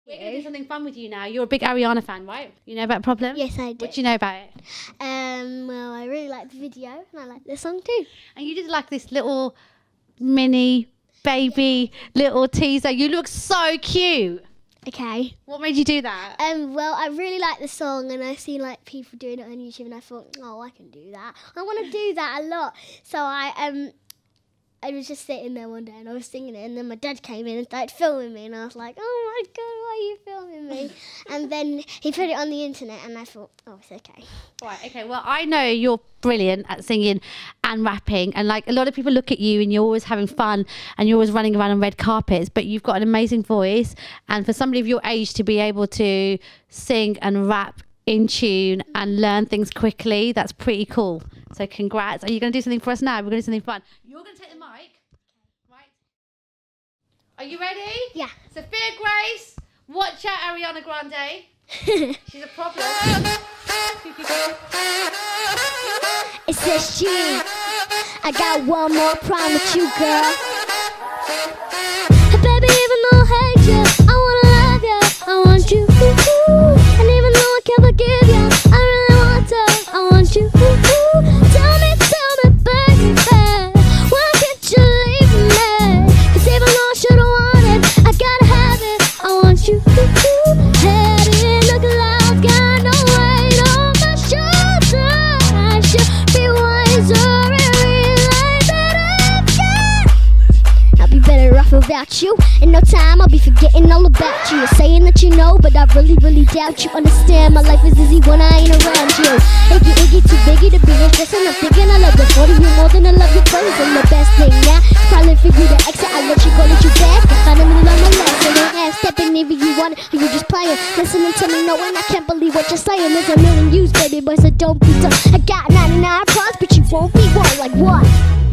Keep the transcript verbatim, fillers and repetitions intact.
We're going to do something fun with you now. You're a big Ariana fan, right? You know about Problem? Yes, I do. What do you know about it? Um, well, I really like the video and I like the song too. And you did like this little mini baby little teaser. You look so cute. Okay. What made you do that? Um, well, I really like the song and I see like people doing it on YouTube and I thought, oh, I can do that. I want to do that a lot. So I um. I was just sitting there one day and I was singing it and then my dad came in and started filming me and I was like, oh my God, why are you filming me? And then he put it on the internet and I thought, oh, it's okay. Right, okay, well, I know you're brilliant at singing and rapping and like a lot of people look at you and you're always having fun and you're always running around on red carpets, but you've got an amazing voice, and for somebody of your age to be able to sing and rap in tune and learn things quickly, that's pretty cool. So congrats. Are you going to do something for us now? We're going to do something fun. You're going to take the mic. Right. Are you ready? Yeah. Sophia Grace, watch out Ariana Grande. She's a problem. It says she. I got one more problem with you, girl. Hey, baby, even though I hate you, I want to love you. I want you. And even though I can't forgive you, I really want to. I want you. Tell me, tell me, baby, why can't you leave me? Cause even though I should've wanted, I gotta have it. I want you. Head in the clouds, got no weight on my shoulders. I should be wiser and realize that I've got. I'll be better off without you. In no time, I'll be forgetting all about you. You're saying that you know, but I really, really doubt you. Understand, my life is easy when I ain't around you. Iggy, Iggy, too biggy to be interested. I'm thinking I love the forty you more than I love your clothes. And the best thing now, it's probably for you to exit. I let you go, let you back. I finally learned my lesson. Ain't half stepping if you want it, or you just playing. Listening to me knowing I can't believe what you're saying. There's a million views, baby boy, so don't be dumb. I got ninety-nine pros, but you won't be one. Like what?